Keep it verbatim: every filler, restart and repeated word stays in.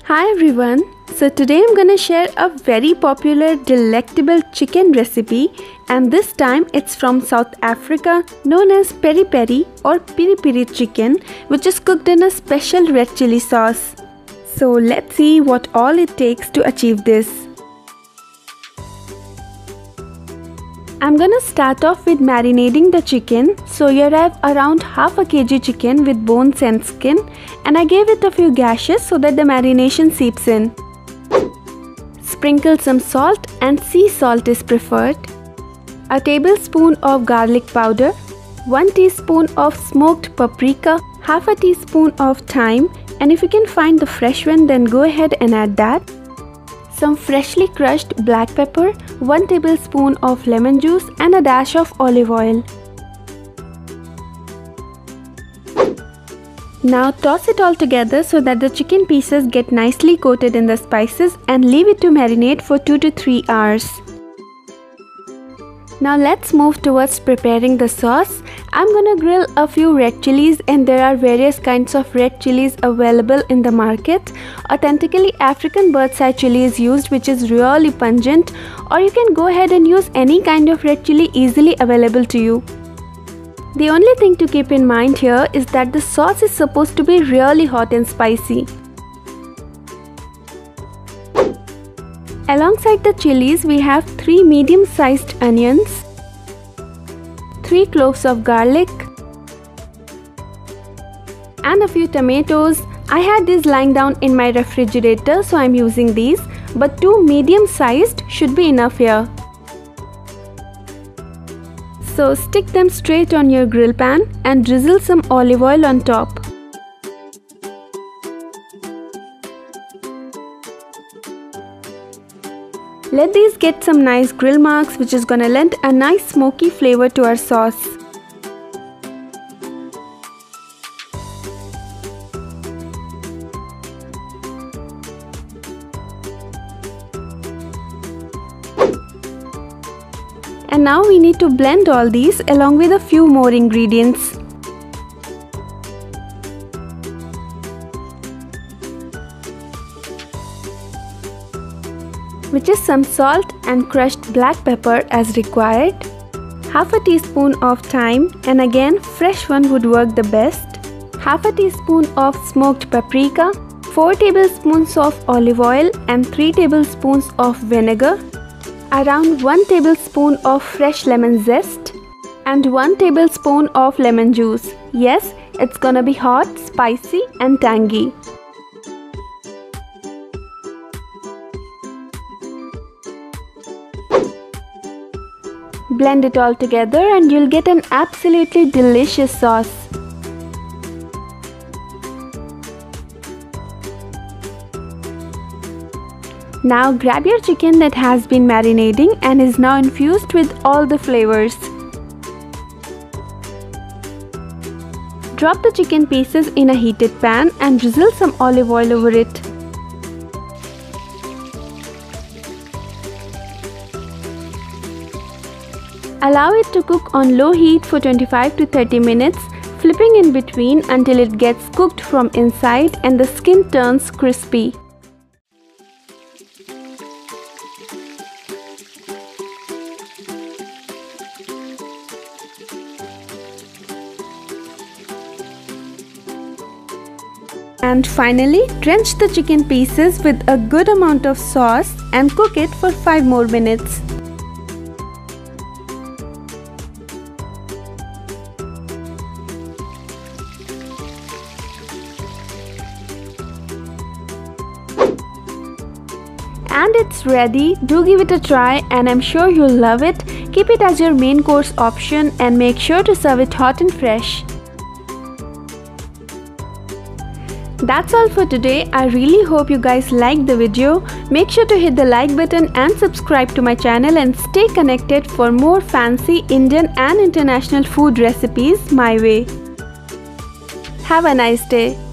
Hi everyone, so today I'm gonna share a very popular delectable chicken recipe, and this time it's from South Africa known as Peri Peri or Peri Peri chicken, which is cooked in a special red chili sauce. So let's see what all it takes to achieve this. I'm gonna start off with marinating the chicken. So here I have around half a kg chicken with bones and skin, and I gave it a few gashes so that the marination seeps in. Sprinkle some salt, and sea salt is preferred. A tablespoon of garlic powder, one teaspoon of smoked paprika, half a teaspoon of thyme, and if you can find the fresh one then go ahead and add that. Some freshly crushed black pepper, one tablespoon of lemon juice, and a dash of olive oil. Now toss it all together so that the chicken pieces get nicely coated in the spices, and leave it to marinate for two to three hours. Now let's move towards preparing the sauce. I'm gonna grill a few red chilies, and there are various kinds of red chilies available in the market. Authentically African bird's eye chili is used, which is really pungent, or you can go ahead and use any kind of red chili easily available to you. The only thing to keep in mind here is that the sauce is supposed to be really hot and spicy. Alongside the chilies, we have three medium-sized onions, three cloves of garlic, and a few tomatoes. I had these lying down in my refrigerator, so I'm using these, but two medium-sized should be enough here. So stick them straight on your grill pan and drizzle some olive oil on top. Let these get some nice grill marks, which is gonna lend a nice smoky flavor to our sauce. And now we need to blend all these along with a few more ingredients. Which is some salt and crushed black pepper as required, half a teaspoon of thyme, and again fresh one would work the best, half a teaspoon of smoked paprika, four tablespoons of olive oil and three tablespoons of vinegar, around one tablespoon of fresh lemon zest, and one tablespoon of lemon juice. Yes, it's gonna be hot, spicy and tangy. Blend it all together and you'll get an absolutely delicious sauce. Now grab your chicken that has been marinating and is now infused with all the flavors. Drop the chicken pieces in a heated pan and drizzle some olive oil over it. Allow it to cook on low heat for twenty-five to thirty minutes, flipping in between until it gets cooked from inside and the skin turns crispy. And finally, drench the chicken pieces with a good amount of sauce and cook it for five more minutes. And it's ready. Do give it a try and I'm sure you'll love it. Keep it as your main course option and make sure to serve it hot and fresh. That's all for today. I really hope you guys liked the video. Make sure to hit the like button and subscribe to my channel, and stay connected for more fancy Indian and international food recipes my way. Have a nice day.